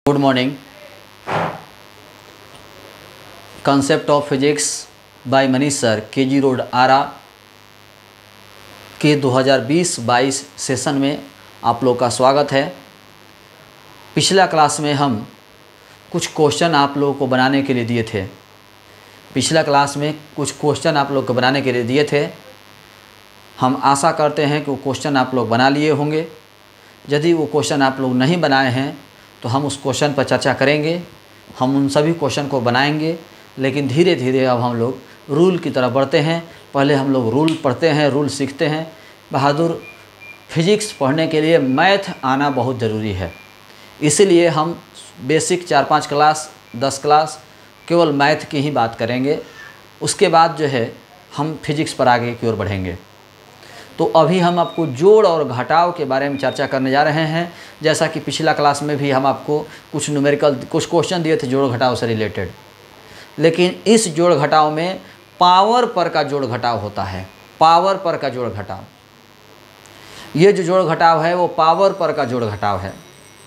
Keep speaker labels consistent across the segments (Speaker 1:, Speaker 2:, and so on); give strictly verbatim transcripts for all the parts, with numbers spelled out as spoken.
Speaker 1: Good morning. Concept of physics by Manish sir, K रोड, road Arrah दो हज़ार बीस बाईस सेशन में आप लोग का स्वागत है। पिछला क्लास में हम कुछ क्वेश्चन आप लोगों को बनाने के लिए दिए थे पिछला क्लास में कुछ क्वेश्चन आप लोग को बनाने के लिए दिए थे। हम आशा करते हैं कि वो क्वेश्चन आप लोग बना लिए होंगे। यदि वो क्वेश्चन आप लोग नहीं बनाए हैं तो हम उस क्वेश्चन पर चर्चा करेंगे। हम उन सभी क्वेश्चन को बनाएंगे, लेकिन धीरे धीरे अब हम लोग रूल की तरफ बढ़ते हैं। पहले हम लोग रूल पढ़ते हैं, रूल सीखते हैं। बहादुर, फिजिक्स पढ़ने के लिए मैथ आना बहुत ज़रूरी है, इसीलिए हम बेसिक चार पाँच क्लास दस क्लास केवल मैथ की ही बात करेंगे। उसके बाद जो है हम फिजिक्स पर आगे की ओर बढ़ेंगे। तो अभी हम आपको जोड़ और घटाव के बारे में चर्चा करने जा रहे हैं। जैसा कि पिछला क्लास में भी हम आपको कुछ न्यूमेरिकल कुछ क्वेश्चन दिए थे जोड़ घटाव से रिलेटेड, लेकिन इस जोड़ घटाव में पावर पर का जोड़ घटाव होता है। पावर पर का जोड़ घटाव, ये जो जोड़ घटाव है वो पावर पर का जोड़ घटाव है।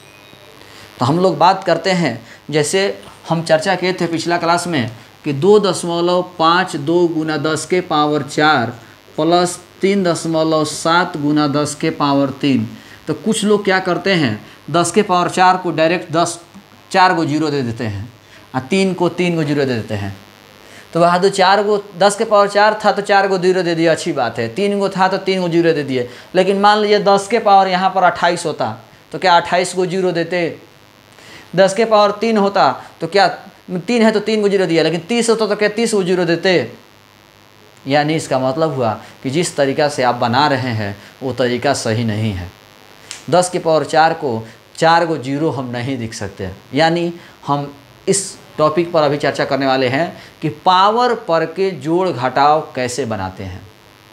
Speaker 1: तो हम लोग बात करते हैं, जैसे हम चर्चा किए थे पिछला क्लास में कि दो दशमलव पाँच दो गुना दस के पावर चार प्लस तीन दशमलव सात गुना दस के पावर तीन। तो कुछ लोग क्या करते हैं, दस के पावर चार को डायरेक्ट दस चार को जीरो दे देते हैं और तीन को तीन को जीरो दे देते हैं। तो वहाँ तो चार को दस के पावर चार था तो चार को जीरो दे दिया, अच्छी बात है। तीन को था तो तीन को जीरो दे दिए। लेकिन मान लीजिए दस के पावर यहाँ पर अट्ठाईस होता तो क्या अट्ठाईस को जीरो देते? दस के पावर तीन होता तो क्या तीन है तो तीन को जीरो दिया, लेकिन तीस होता तो क्या तीस को जीरो देते? यानी इसका मतलब हुआ कि जिस तरीक़ा से आप बना रहे हैं वो तरीक़ा सही नहीं है। दस के पावर चार को चार को जीरो हम नहीं लिख सकते। यानी हम इस टॉपिक पर अभी चर्चा करने वाले हैं कि पावर पर के जोड़ घटाव कैसे बनाते हैं।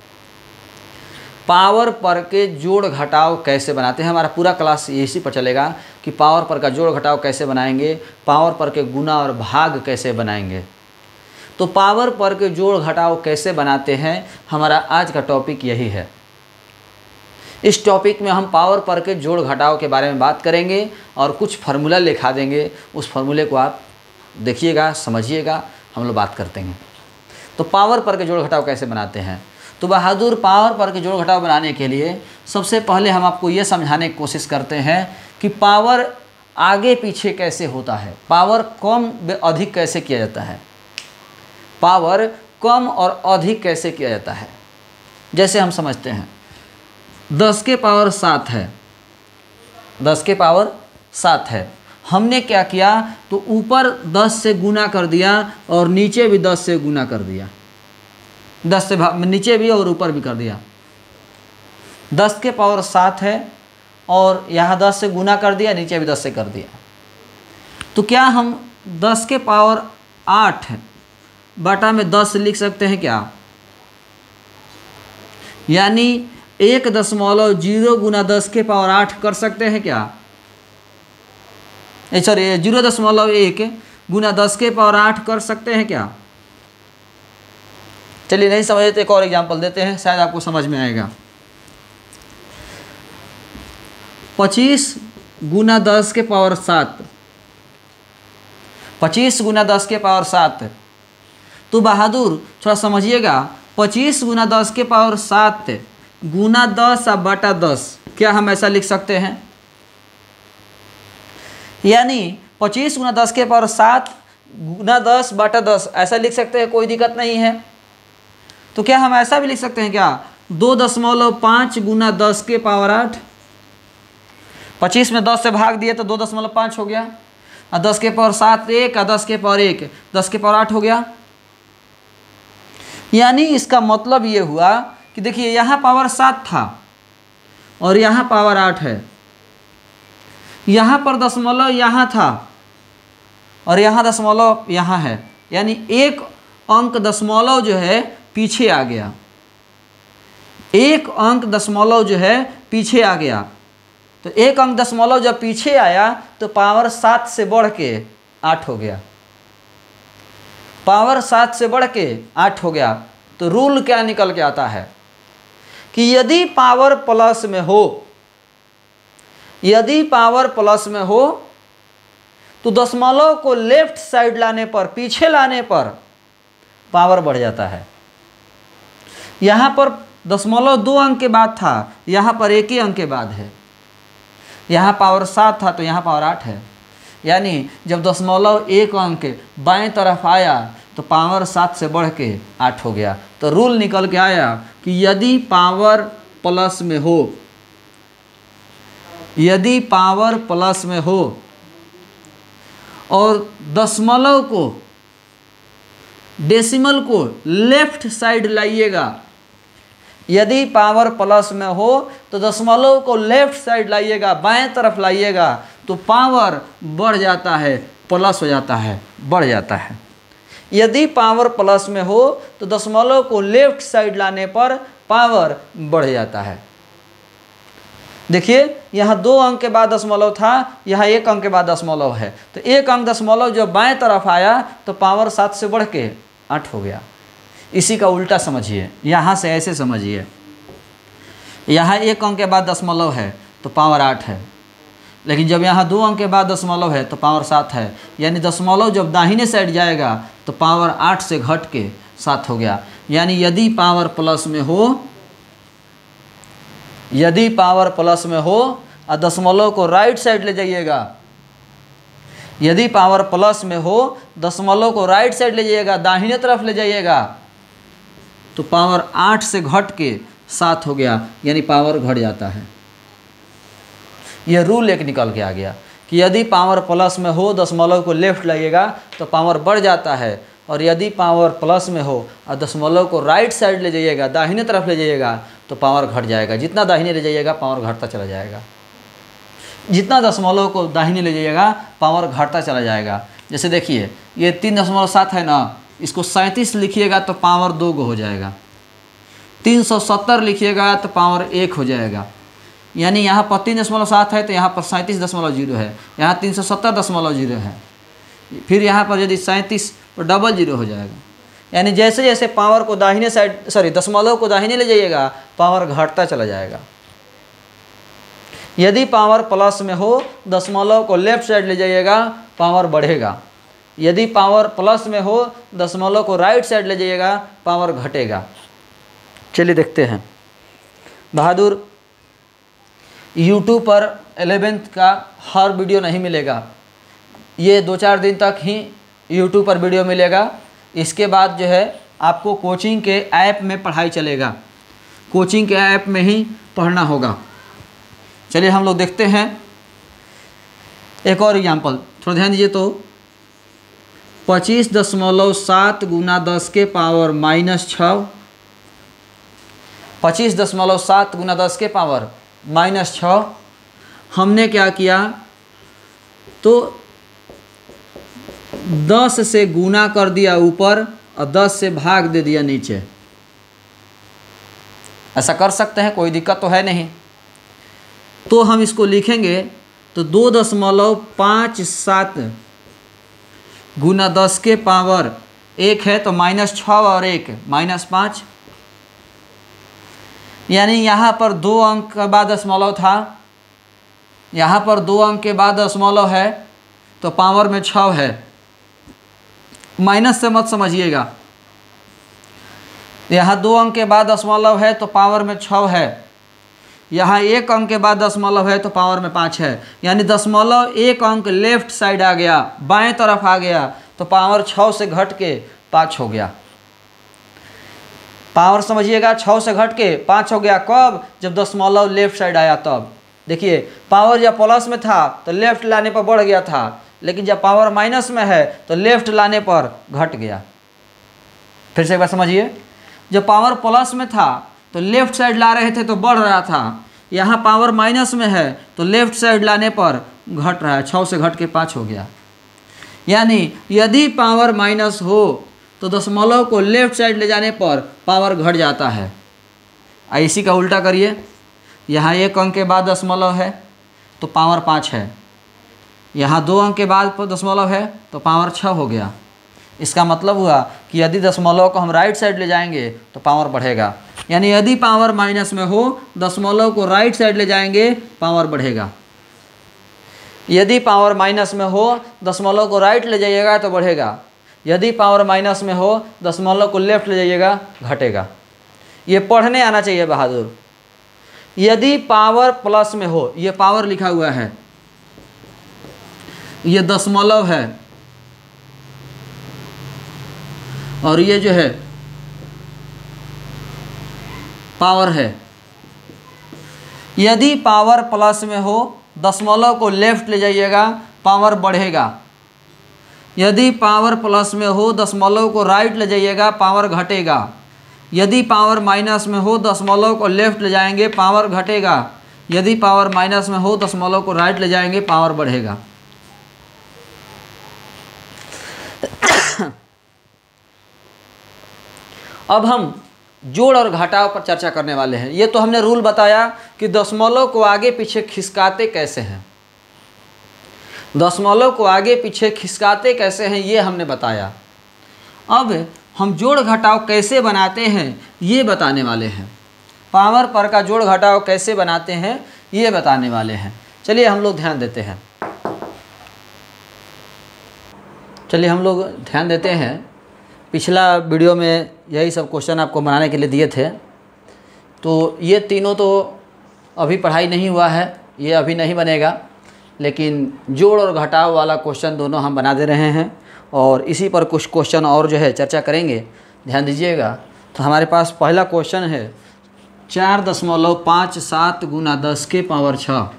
Speaker 1: पावर पर के जोड़ घटाव कैसे बनाते हैं, हमारा पूरा क्लास इसी पर चलेगा कि पावर पर का जोड़ घटाव कैसे बनाएंगे, पावर पर के गुना और भाग कैसे बनाएंगे। तो पावर पर के जोड़ घटाव कैसे बनाते हैं, हमारा आज का टॉपिक यही है। इस टॉपिक में हम पावर पर के जोड़ घटाव के बारे में बात करेंगे और कुछ फार्मूला लिखा देंगे। उस फार्मूले को आप देखिएगा, समझिएगा, हम लोग बात करते हैं। तो पावर पर के जोड़ घटाव कैसे बनाते हैं। तो बहादुर, पावर पर के जोड़ घटाव बनाने के लिए सबसे पहले हम आपको ये समझाने की कोशिश करते हैं कि पावर आगे पीछे कैसे होता है, पावर कम अधिक कैसे किया जाता है, पावर कम और अधिक कैसे किया जाता है। जैसे हम समझते हैं दस के पावर सात है, दस के पावर सात है। हमने क्या किया, तो ऊपर दस से गुना कर दिया और नीचे भी दस से गुना कर दिया, दस से नीचे भी और ऊपर भी कर दिया। दस के पावर सात है और यहाँ दस से गुना कर दिया, नीचे भी दस से कर दिया। तो क्या हम दस के पावर आठ बटा में दस लिख सकते हैं क्या? यानी एक दशमलव जीरो गुना दस के पावर आठ कर सकते हैं क्या? सॉरी, जीरो दशमलव एक गुना दस के पावर आठ कर सकते हैं क्या? चलिए नहीं समझे तो एक और एग्जांपल देते हैं, शायद आपको समझ में आएगा। पच्चीस गुना दस के पावर सात, पच्चीस गुना दस के पावर सात। तो बहादुर थोड़ा समझिएगा, पच्चीस गुना दस के पावर सात गुना दस और बटा दस, क्या हम ऐसा लिख सकते हैं? यानी पच्चीस गुना दस के पावर सात गुना दस बटा दस ऐसा लिख सकते हैं, कोई दिक्कत नहीं है। तो क्या हम ऐसा भी लिख सकते हैं क्या, दो दशमलव पाँच गुना दस के पावर आठ। पच्चीस में दस से भाग दिए तो दो दशमलव पाँच हो गया, और दस के पावर सात एक और दस के पावर एक, दस के पावर आठ हो गया। यानी इसका मतलब ये हुआ कि देखिए यहाँ पावर सात था और यहाँ पावर आठ है, यहाँ पर दशमलव यहाँ था और यहाँ दशमलव यहाँ है। यानी एक अंक दशमलव जो है पीछे आ गया, एक अंक दशमलव जो है पीछे आ गया। तो एक अंक दशमलव जब पीछे आया तो पावर सात से बढ़ के आठ हो गया, पावर सात से बढ़ के आठ हो गया। तो रूल क्या निकल के आता है कि यदि पावर प्लस में हो, यदि पावर प्लस में हो तो दशमलव को लेफ्ट साइड लाने पर, पीछे लाने पर पावर बढ़ जाता है। यहाँ पर दशमलव दो अंक के बाद था, यहाँ पर एक ही अंक के बाद है। यहाँ पावर सात था तो यहाँ पावर आठ है। यानी जब दशमलव एक अंक बाएं तरफ आया तो पावर सात से बढ़ के आठ हो गया। तो रूल निकल के आया कि यदि पावर प्लस में हो, यदि पावर प्लस में हो और दशमलव को, डेसिमल को लेफ्ट साइड लाइएगा, यदि पावर प्लस में हो तो दशमलव को लेफ्ट साइड लाइएगा, बाएं तरफ लाइएगा, तो पावर बढ़ जाता है, प्लस हो जाता है, बढ़ जाता है। यदि पावर प्लस में हो तो दशमलव को लेफ्ट साइड लाने पर पावर बढ़ जाता है। देखिए यहाँ दो अंक के बाद दशमलव था, यहाँ एक अंक के बाद दशमलव है, तो एक अंक दशमलव जब बाएं तरफ आया तो पावर सात से बढ़ के आठ हो गया। इसी का उल्टा समझिए, यहाँ से ऐसे समझिए, यहाँ एक अंक के बाद दशमलव है तो पावर आठ है, लेकिन जब यहाँ दो अंक के बाद दशमलव है तो पावर सात है। यानी दशमलव जब दाहिने साइड जाएगा तो पावर आठ से घट के सात हो गया। यानी यदि पावर प्लस में हो, यदि पावर प्लस में हो और दशमलव को राइट साइड ले जाइएगा, यदि पावर प्लस में हो दशमलव को राइट साइड ले जाइएगा, दाहिने तरफ ले जाइएगा, तो पावर आठ से घट के सात हो गया। यानी पावर घट जाता है। यह रूल एक निकल के आ गया कि यदि पावर प्लस में हो, दशमलव को लेफ्ट लाइएगा तो पावर बढ़ जाता है, और यदि पावर प्लस में हो और दशमलव को राइट साइड ले जाइएगा, दाहिने तरफ ले जाइएगा, तो पावर घट जाएगा। जितना दाहिने ले जाइएगा पावर घटता चला जाएगा, जितना दशमलव को दाहिने ले जाइएगा पावर घटता चला जाएगा। जैसे देखिए ये तीन दशमलव सात है ना, इसको सैंतीस लिखिएगा तो पावर दो गो हो जाएगा। तीन सौ सत्तर लिखिएगा तो पावर एक हो जाएगा। यानी यहाँ पर तीन दशमलव सात है तो यहाँ पर सैंतीस दशमलव जीरो है, यहाँ तीन सौ सत्तर दशमलव जीरो है, फिर यहाँ पर यदि सैंतीस तो डबल जीरो हो जाएगा। यानी जैसे जैसे पावर को दाहिने साइड, सॉरी दशमलव को दाहिने ले जाइएगा पावर घटता चला जाएगा। यदि पावर प्लस में हो दशमलव को लेफ्ट साइड ले जाइएगा पावर बढ़ेगा, यदि पावर प्लस में हो दशमलव को राइट साइड ले जाइएगा पावर घटेगा। चलिए देखते हैं। बहादुर यूट्यूब पर एलेवेंथ का हर वीडियो नहीं मिलेगा, ये दो चार दिन तक ही यूट्यूब पर वीडियो मिलेगा। इसके बाद जो है आपको कोचिंग के ऐप में पढ़ाई चलेगा, कोचिंग के ऐप में ही पढ़ना होगा। चलिए हम लोग देखते हैं एक और एग्जाम्पल, थोड़ा ध्यान दीजिए। तो पच्चीस दशमलव सात गुना दस के पावर माइनस छः, पच्चीस दशमलव सात गुना दस के पावर माइनस छः। हमने क्या किया तो दस से गुना कर दिया ऊपर और दस से भाग दे दिया नीचे। ऐसा कर सकते हैं, कोई दिक्कत तो है नहीं। तो हम इसको लिखेंगे तो दो दशमलव पाँच सात गुना दस के पावर एक है तो माइनस छः और एक माइनस पाँच। यानी यहाँ पर दो अंक के बाद दशमलव था, यहाँ पर दो अंक के बाद दशमलव है तो पावर में छः है। माइनस से मत समझिएगा, यहाँ दो अंक के बाद दशमलव है तो पावर में छः है, यहाँ एक अंक के बाद दशमलव है तो पावर में पाँच है। यानी दशमलव एक अंक लेफ्ट साइड आ गया, बाएं तरफ आ गया तो पावर छः से घट के पाँच हो गया। पावर समझिएगा, छः से घट के पाँच हो गया। कब? जब दशमलव लेफ्ट साइड आया तब। देखिए पावर जब प्लस में था तो लेफ्ट लाने पर बढ़ गया था, लेकिन जब पावर माइनस में है तो लेफ्ट लाने पर घट गया। फिर से एक बार समझिए, जब पावर प्लस में था तो लेफ्ट साइड ला रहे थे तो बढ़ रहा था, यहाँ पावर माइनस में है तो लेफ्ट साइड लाने पर घट रहा है, छः से घट के पाँच हो गया। यानी यदि पावर माइनस हो तो दशमलव को लेफ्ट साइड ले जाने पर पावर घट जाता है। इसी का उल्टा करिए, यहाँ एक अंक के बाद दशमलव है तो पावर पाँच है, यहाँ दो अंक के बाद दशमलव है तो पावर छः हो गया। इसका मतलब हुआ कि यदि दशमलव को हम राइट साइड ले जाएंगे तो पावर बढ़ेगा। यानी यदि पावर माइनस में हो दशमलव को राइट साइड ले जाएंगे पावर बढ़ेगा। यदि पावर माइनस में हो दशमलव को राइट ले जाइएगा तो बढ़ेगा, यदि पावर माइनस में हो दशमलव को लेफ्ट ले जाइएगा घटेगा। ये पढ़ने आना चाहिए बहादुर। यदि पावर प्लस में हो, ये पावर लिखा हुआ है, ये दशमलव है और ये जो है पावर है। यदि पावर प्लस में हो दशमलव को लेफ्ट ले जाइएगा पावर बढ़ेगा, यदि पावर प्लस में हो दशमलव को राइट ले जाइएगा पावर घटेगा, यदि पावर माइनस में हो दशमलव को लेफ्ट ले जाएंगे पावर घटेगा, यदि पावर माइनस में हो दशमलव को राइट ले जाएंगे पावर बढ़ेगा। अब हम जोड़ और घटाव पर चर्चा करने वाले हैं। ये तो हमने रूल बताया कि दशमलव को आगे पीछे खिसकाते कैसे हैं, दशमलव को आगे पीछे खिसकाते कैसे हैं ये हमने बताया। अब हम जोड़ घटाव कैसे बनाते हैं ये बताने वाले हैं। पावर पर का जोड़ घटाव कैसे बनाते हैं ये बताने वाले हैं। चलिए हम लोग ध्यान देते हैं चलिए हम लोग ध्यान देते हैं पिछला वीडियो में यही सब क्वेश्चन आपको बनाने के लिए दिए थे, तो ये तीनों तो अभी पढ़ाई नहीं हुआ है, ये अभी नहीं बनेगा, लेकिन जोड़ और घटाव वाला क्वेश्चन दोनों हम बना दे रहे हैं और इसी पर कुछ क्वेश्चन और जो है चर्चा करेंगे। ध्यान दीजिएगा। तो हमारे पास पहला क्वेश्चन है चार दशमलव पाँच सात गुना दस के पावर छः,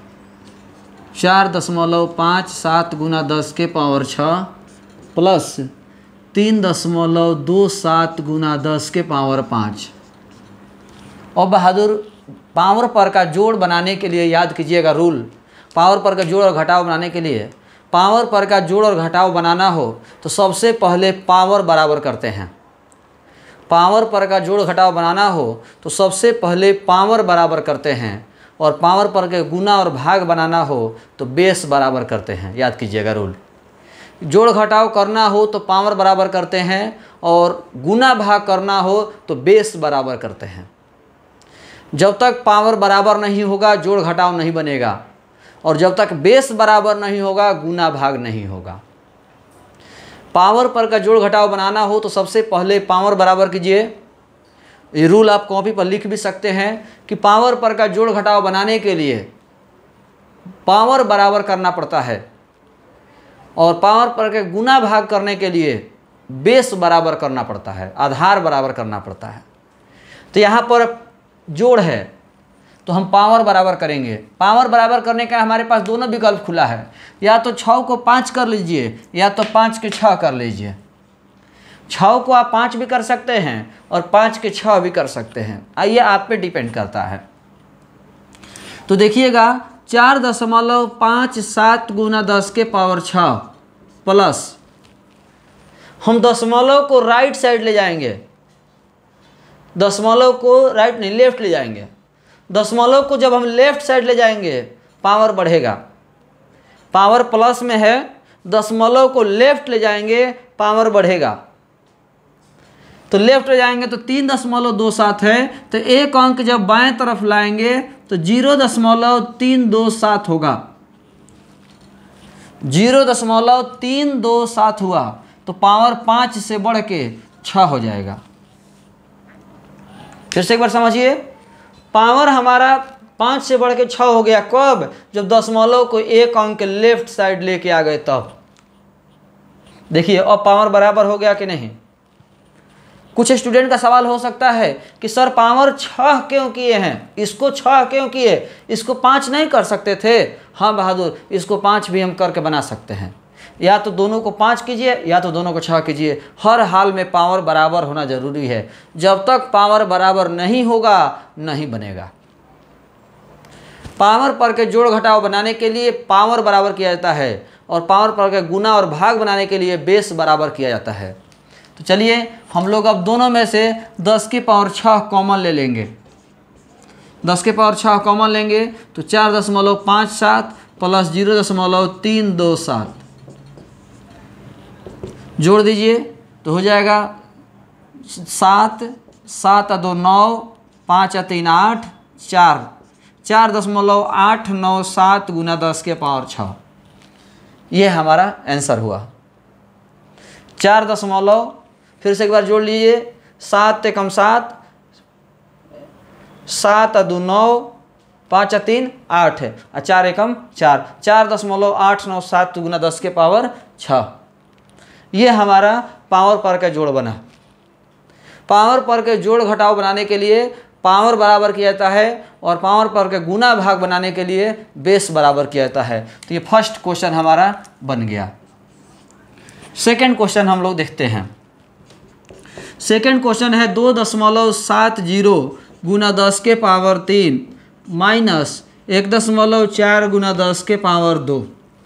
Speaker 1: चार दशमलव पाँच सात गुना दस के पावर छः प्लस तीन दशमलव दो सात गुना दस के पावर पाँच। और बहादुर पावर पर का जोड़ बनाने के लिए याद कीजिएगा रूल। पावर पर का जोड़ और घटाव बनाने के लिए, पावर पर का जोड़ और घटाव बनाना हो तो सबसे पहले पावर बराबर करते हैं। पावर पर का जोड़ घटाव बनाना हो तो सबसे पहले पावर बराबर करते हैं, और पावर पर के गुना और भाग बनाना हो तो बेस बराबर करते हैं। याद कीजिएगा रूल। जोड़ घटाव करना हो तो पावर बराबर करते हैं और गुना भाग करना हो तो बेस बराबर करते हैं। जब तक पावर बराबर नहीं होगा जोड़ घटाव नहीं बनेगा, और जब तक बेस बराबर नहीं होगा गुना भाग नहीं होगा। पावर पर का जोड़ घटाव बनाना हो तो सबसे पहले पावर बराबर कीजिए। ये रूल आप कॉपी पर लिख भी सकते हैं कि पावर पर का जोड़ घटाव बनाने के लिए पावर बराबर करना पड़ता है, और पावर पर के गुना भाग करने के लिए बेस बराबर करना पड़ता है, आधार बराबर करना पड़ता है। तो यहाँ पर जोड़ है तो हम पावर बराबर करेंगे। पावर बराबर करने का हमारे पास दोनों विकल्प खुला है, या तो छः को पाँच कर लीजिए या तो पाँच के छः कर लीजिए। छः को आप पाँच भी कर सकते हैं और पाँच के छः भी कर सकते हैं, आइए आप पे डिपेंड करता है। तो देखिएगा चार दशमलव पाँच सात गुना दस के पावर छः प्लस, हम दशमलव को राइट साइड ले जाएंगे, दशमलव को राइट नहीं लेफ्ट ले जाएंगे। दशमलव को जब हम लेफ्ट साइड ले जाएंगे पावर बढ़ेगा। पावर प्लस में है, दशमलव को लेफ्ट ले जाएंगे पावर बढ़ेगा। तो लेफ्ट ले जाएंगे तो तीन दशमलव दो सात है, तो एक अंक जब बाएं तरफ लाएंगे तो जीरो दशमलव तीन दो सात होगा। जीरो दशमलव तीन दो सात हुआ तो पावर पाँच से बढ़ के छः हो जाएगा। फिर से एक बार समझिए, पावर हमारा पाँच से बढ़ के छः हो गया कब? जब दशमलव को एक अंक लेफ्ट साइड लेके आ गए तब। देखिए अब पावर बराबर हो गया कि नहीं। कुछ स्टूडेंट का सवाल हो सकता है कि सर पावर छः क्यों किए हैं, इसको छः क्यों किए, इसको पाँच नहीं कर सकते थे? हाँ बहादुर, इसको पाँच भी हम करके बना सकते हैं। या तो दोनों को पाँच कीजिए या तो दोनों को छः कीजिए, हर हाल में पावर बराबर होना ज़रूरी है। जब तक पावर बराबर नहीं होगा नहीं बनेगा। पावर पर के जोड़ घटाव बनाने के लिए पावर बराबर किया जाता है, और पावर पर के गुना और भाग बनाने के लिए बेस बराबर किया जाता है। तो चलिए हम लोग अब दोनों में से दस की पावर छः कॉमन ले लेंगे। दस के पावर छः कॉमन लेंगे तो चार दशमलव पाँच सात प्लस जीरो दशमलव तीन दो सात जोड़ दीजिए तो हो जाएगा सात, सात दो नौ, पाँच तीन आठ, चार, चार दशमलव आठ नौ सात गुना दस के पावर छः। ये हमारा आंसर हुआ। चार दशमलव, फिर से एक बार जोड़ लीजिए, सात एकम सात, सात दो नौ, पाँच तीन आठ है, और चार एकम चार, चार दशमलव आठ नौ सात गुना दस के पावर छः। ये हमारा पावर पर का जोड़ बना। पावर पर के जोड़ घटाव बनाने के लिए पावर बराबर किया जाता है, और पावर पर के गुना भाग बनाने के लिए बेस बराबर किया जाता है। तो ये फर्स्ट क्वेश्चन हमारा बन गया। सेकेंड क्वेश्चन हम लोग देखते हैं। सेकेंड क्वेश्चन है दो दशमलव सात जीरो गुना दस के पावर तीन माइनस एक दशमलव चार गुना दस के पावर दो।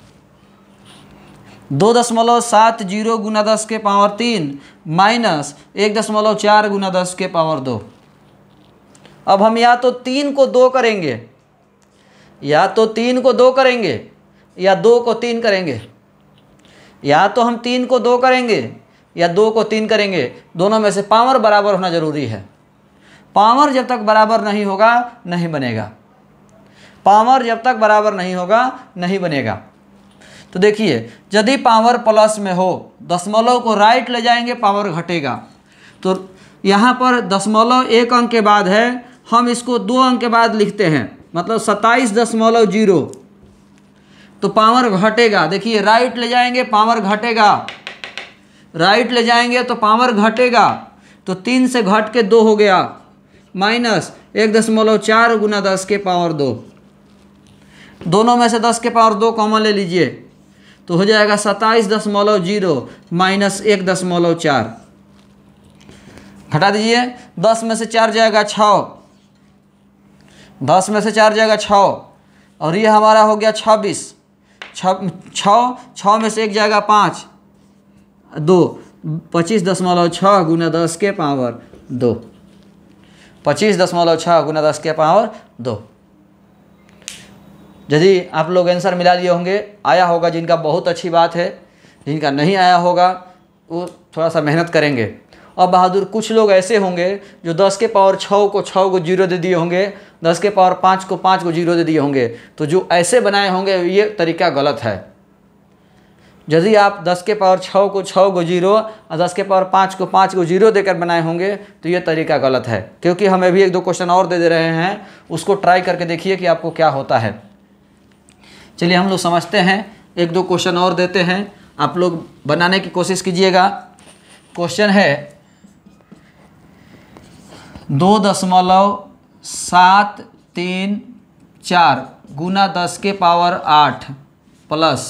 Speaker 1: दो दशमलव सात जीरो गुना दस के पावर तीन माइनस एक दशमलव चार गुना दस के पावर दो। अब हम या तो तीन को दो करेंगे, या तो तीन को दो करेंगे, या दो को तीन करेंगे। या तो हम तीन को दो करेंगे या दो को तीन करेंगे, दोनों में से पावर बराबर होना जरूरी है। पावर जब तक बराबर नहीं होगा नहीं बनेगा। पावर जब तक बराबर नहीं होगा नहीं बनेगा। तो देखिए, यदि पावर प्लस में हो, दशमलव को राइट ले जाएंगे, पावर घटेगा। तो यहाँ पर दशमलव एक अंक के बाद है, हम इसको दो अंक के बाद लिखते हैं, मतलब सत्ताईस दशमलव जीरो, तो पावर घटेगा। देखिए, राइट ले जाएंगे पावर घटेगा, राइट ले जाएंगे तो पावर घटेगा। तो तीन से घट के दो हो गया, माइनस एक दशमलव चार गुना दस के पावर दो। दोनों में से दस के पावर दो कॉमन ले लीजिए, तो हो जाएगा सत्ताईस दशमलव जीरो माइनस एक दशमलव चार। घटा दीजिए, दस में से चार जाएगा छः, दस में से चार जाएगा छः, और ये हमारा हो गया छब्बीस। छः छः छः में से एक जाएगा पाँच, दो, पच्चीस दशमलव छः गुना दस के पावर दो। पच्चीस दशमलव छः गुना दस के पावर दो। यदि आप लोग आंसर मिला लिए होंगे, आया होगा जिनका बहुत अच्छी बात है, जिनका नहीं आया होगा वो थोड़ा सा मेहनत करेंगे। और बहादुर कुछ लोग ऐसे होंगे जो दस के पावर छः को छः को जीरो दे दिए होंगे, दस के पावर पाँच को पाँच को जीरो दे दिए होंगे। तो जो ऐसे बनाए होंगे ये तरीका गलत है। यदि आप दस के पावर छः को छः को जीरो और दस के पावर पाँच को पाँच को जीरो देकर बनाए होंगे तो ये तरीका गलत है। क्योंकि हम अभी एक दो क्वेश्चन और दे दे रहे हैं, उसको ट्राई करके देखिए कि आपको क्या होता है। चलिए हम लोग समझते हैं, एक दो क्वेश्चन और देते हैं, आप लोग बनाने की कोशिश कीजिएगा। क्वेश्चन है दो दशमलव सात तीन चार गुना दस के पावर आठ प्लस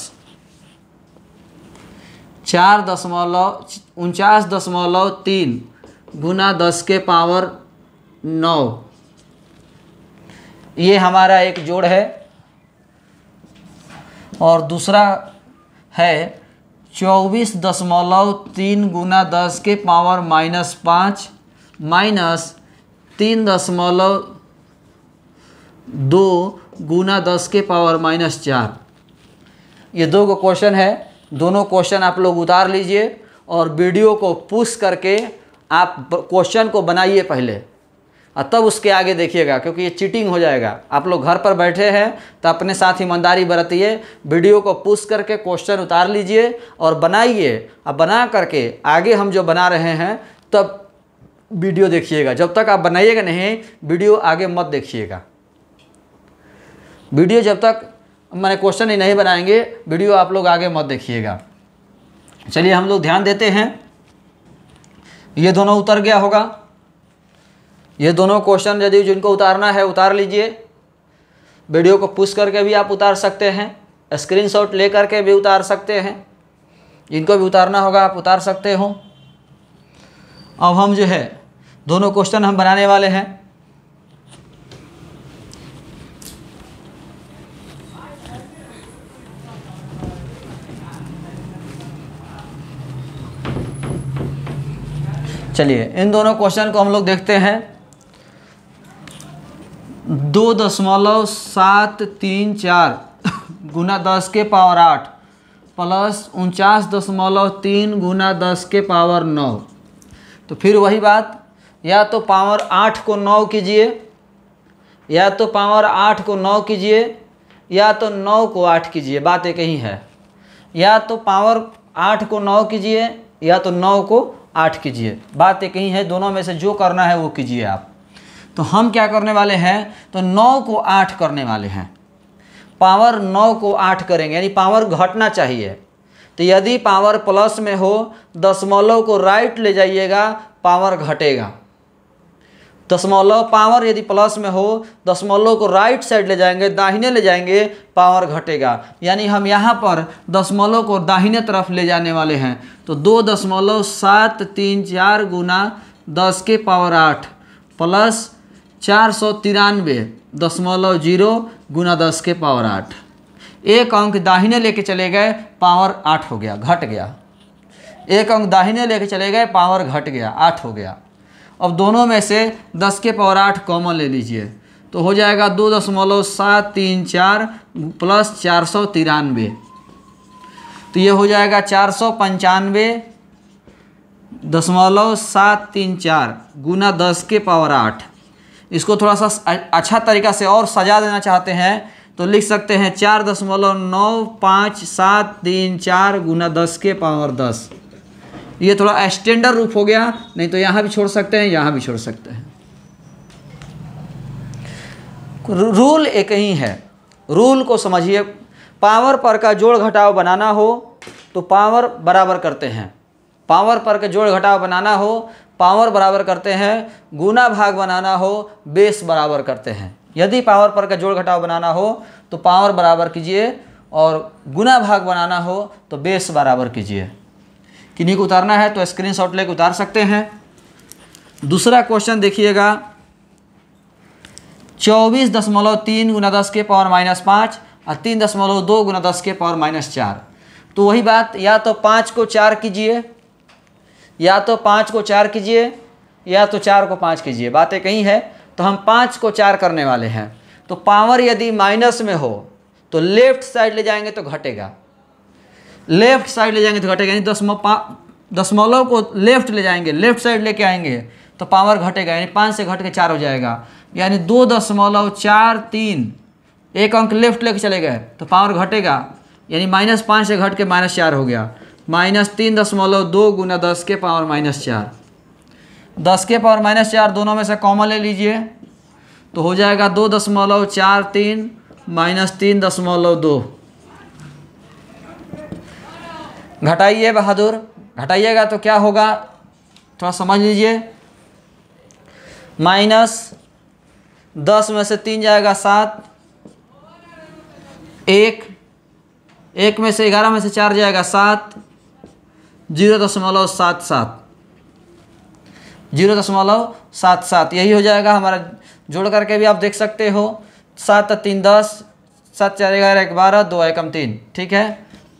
Speaker 1: चार दशमलव उनचास दशमलव तीन गुना दस के पावर नौ। ये हमारा एक जोड़ है। और दूसरा है चौबीस दशमलव तीन गुना दस के पावर माइनस पाँच माइनस तीन दशमलव दो गुना दस के पावर माइनस चार। ये दो को क्वेश्चन है। दोनों क्वेश्चन आप लोग उतार लीजिए और वीडियो को पुश करके आप क्वेश्चन को बनाइए पहले, और तब उसके आगे देखिएगा, क्योंकि ये चीटिंग हो जाएगा। आप लोग घर पर बैठे हैं तो अपने साथ ईमानदारी बरतिए, वीडियो को पुश करके क्वेश्चन उतार लीजिए और बनाइए। अब बना करके आगे हम जो बना रहे हैं तब वीडियो देखिएगा। जब तक आप बनाइएगा नहीं, वीडियो आगे मत देखिएगा। वीडियो जब तक मैंने क्वेश्चन ही नहीं बनाएंगे, वीडियो आप लोग आगे मत देखिएगा। चलिए हम लोग ध्यान देते हैं। ये दोनों उतर गया होगा। ये दोनों क्वेश्चन यदि जिनको उतारना है उतार लीजिए। वीडियो को पुश करके भी आप उतार सकते हैं, स्क्रीनशॉट ले करके भी उतार सकते हैं। जिनको भी उतारना होगा आप उतार सकते हो। अब हम जो है दोनों क्वेश्चन हम बनाने वाले हैं। चलिए इन दोनों क्वेश्चन को हम लोग देखते हैं। दो दशमलव सात तीन चार गुना दस के पावर आठ प्लस उनचास दशमलव तीन गुना दस के पावर नौ। तो फिर वही बात, या तो पावर आठ को नौ कीजिए, या तो पावर आठ को नौ कीजिए, या तो नौ को आठ कीजिए। बात एक ही है। या तो पावर आठ को नौ कीजिए या तो नौ को आठ कीजिए, बात एक ही है, दोनों में से जो करना है वो कीजिए आप। तो हम क्या करने वाले हैं, तो नौ को आठ करने वाले हैं, पावर नौ को आठ करेंगे, यानी पावर घटना चाहिए। तो यदि पावर प्लस में हो, दशमलव को राइट ले जाइएगा, पावर घटेगा। दशमलव पावर यदि प्लस में हो, दशमलव को राइट साइड ले जाएंगे, दाहिने ले जाएंगे, पावर घटेगा। यानी हम यहाँ पर दशमलव को दाहिने तरफ ले जाने वाले हैं। तो दो दशमलव सात तीन चार गुना दस के पावर आठ प्लस चार सौ तिरानवे दशमलव जीरो गुना दस के पावर आठ। एक अंक दाहिने लेके चले गए, पावर आठ हो गया, घट गया। एक अंक दाहिने लेके चले गए, पावर घट गया, आठ हो गया। अब दोनों में से दस के पावर आठ कॉमन ले लीजिए, तो हो जाएगा दो दशमलव सात तीन चार प्लस चार सौ तिरानवे, तो ये हो जाएगा चार सौ पंचानवे दशमलव सात तीन चार गुना दस के पावर आठ। इसको थोड़ा सा अच्छा तरीका से और सजा देना चाहते हैं तो लिख सकते हैं चार दशमलव नौ पाँच सात तीन चार गुना दस के पावर दस। ये थोड़ा स्टैंडर्ड रूप हो गया, नहीं तो यहाँ भी छोड़ सकते हैं, यहाँ भी छोड़ सकते हैं। रूल एक ही है, रूल को समझिए। पावर पर का जोड़ घटाव बनाना हो तो पावर बराबर करते हैं, पावर पर का जोड़ घटाव बनाना हो पावर बराबर करते हैं, गुना भाग बनाना हो बेस बराबर करते हैं। यदि पावर पर का जोड़ घटाव बनाना हो तो पावर बराबर कीजिए और गुना भाग बनाना हो तो बेस बराबर कीजिए। किन्हीं को उतारना है तो स्क्रीनशॉट लेकर उतार सकते हैं। दूसरा क्वेश्चन देखिएगा, चौबीस दशमलव तीन गुना दस के पावर माइनस पाँच और तीन दशमलव दो गुना दस के पावर माइनस चार। तो वही बात, या तो पाँच को चार कीजिए, या तो पाँच को चार कीजिए, या तो चार को पाँच कीजिए, बातें कहीं है। तो हम पाँच को चार करने वाले हैं। तो पावर यदि माइनस में हो तो लेफ्ट साइड ले जाएंगे तो घटेगा, लेफ्ट साइड ले जाएंगे तो घटेगा, यानी दशमलव दशमलव को लेफ्ट ले जाएंगे, लेफ्ट साइड लेके आएंगे तो पावर घटेगा, यानी पाँच से घट के चार हो जाएगा, यानी दो दशमलव चार तीन, एक अंक लेफ्ट लेके चले गए तो पावर घटेगा, यानी माइनस पाँच से घट के माइनस चार हो गया, माइनस तीन दशमलव दो गुना दस के पावर माइनस चार। दस के पावर माइनस चार दोनों में से कॉमन ले लीजिए तो हो जाएगा दो दशमलव चार तीन माइनस तीन दशमलव दो। घटाइए बहादुर, घटाइएगा तो क्या होगा थोड़ा समझ लीजिए। माइनस दस में से तीन जाएगा सात, एक एक में से ग्यारह में से चार जाएगा सात, जीरो दशमलव सात सात, जीरो दशमलव सात सात यही हो जाएगा हमारा। जोड़ करके भी आप देख सकते हो, सात तीन दस, सात चार ग्यारह, एक बारह, दो एकम तीन, ठीक है,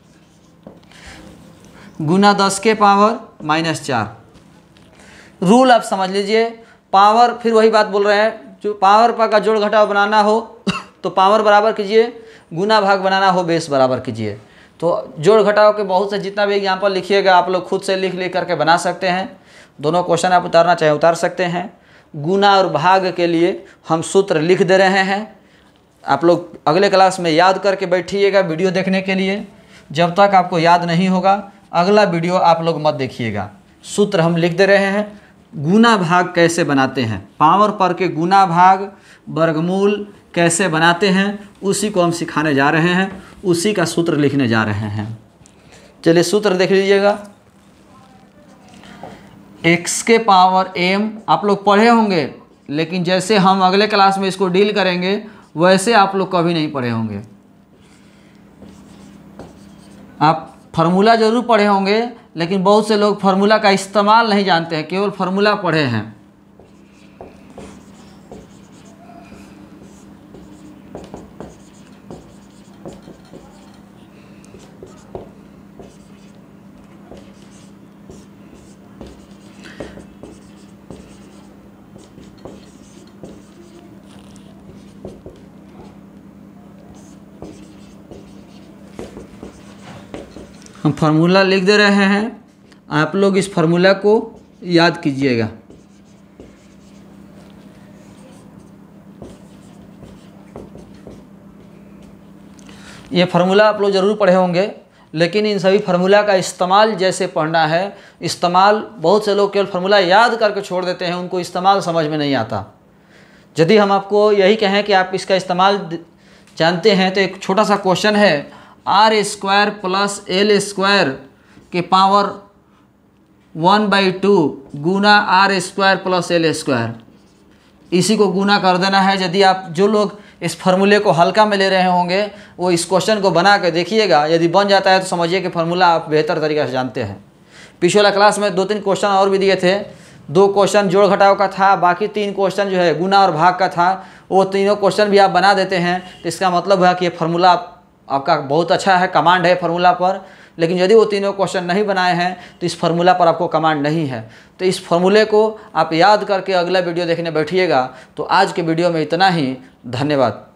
Speaker 1: गुना दस के पावर माइनस चार। रूल आप समझ लीजिए। पावर फिर वही बात बोल रहे हैं, जो पावर पर का जोड़ घटाव बनाना हो तो पावर बराबर कीजिए, गुना भाग बनाना हो बेस बराबर कीजिए। तो जोड़ घटाव के बहुत से जितना भी एग्जाम्पल लिखिएगा आप लोग खुद से लिख लिख करके बना सकते हैं। दोनों क्वेश्चन आप उतारना चाहे उतार सकते हैं। गुना और भाग के लिए हम सूत्र लिख दे रहे हैं, आप लोग अगले क्लास में याद करके बैठिएगा वीडियो देखने के लिए। जब तक आपको याद नहीं होगा अगला वीडियो आप लोग मत देखिएगा। सूत्र हम लिख दे रहे हैं, गुना भाग कैसे बनाते हैं, पावर पर के गुना भाग वर्गमूल कैसे बनाते हैं, उसी को हम सिखाने जा रहे हैं, उसी का सूत्र लिखने जा रहे हैं। चलिए सूत्र देख लीजिएगा। x के पावर m आप लोग पढ़े होंगे, लेकिन जैसे हम अगले क्लास में इसको डील करेंगे वैसे आप लोग कभी नहीं पढ़े होंगे। आप फार्मूला जरूर पढ़े होंगे, लेकिन बहुत से लोग फार्मूला का इस्तेमाल नहीं जानते हैं, केवल फार्मूला पढ़े हैं। हम फार्मूला लिख दे रहे हैं, आप लोग इस फार्मूला को याद कीजिएगा। ये फार्मूला आप लोग ज़रूर पढ़े होंगे, लेकिन इन सभी फार्मूला का इस्तेमाल जैसे पढ़ना है। इस्तेमाल बहुत से लोग केवल फार्मूला याद करके छोड़ देते हैं, उनको इस्तेमाल समझ में नहीं आता। यदि हम आपको यही कहें कि आप इसका इस्तेमाल जानते हैं तो एक छोटा सा क्वेश्चन है, R square plus L square के पावर वन बाई टू गुना R square plus L square, इसी को गुना कर देना है। यदि आप जो लोग इस फार्मूले को हल्का में ले रहे होंगे वो इस क्वेश्चन को बना कर देखिएगा, यदि बन जाता है तो समझिए कि फार्मूला आप बेहतर तरीके से जानते हैं। पिछले वाला क्लास में दो तीन क्वेश्चन और भी दिए थे, दो क्वेश्चन जोड़ घटाव का था, बाकी तीन क्वेश्चन जो है गुना और भाग का था। वो तीनों क्वेश्चन भी आप बना देते हैं तो इसका मतलब है कि ये फार्मूला आपका बहुत अच्छा है, कमांड है फार्मूला पर। लेकिन यदि वो तीनों क्वेश्चन नहीं बनाए हैं तो इस फार्मूला पर आपको कमांड नहीं है। तो इस फार्मूले को आप याद करके अगला वीडियो देखने बैठिएगा। तो आज के वीडियो में इतना ही, धन्यवाद।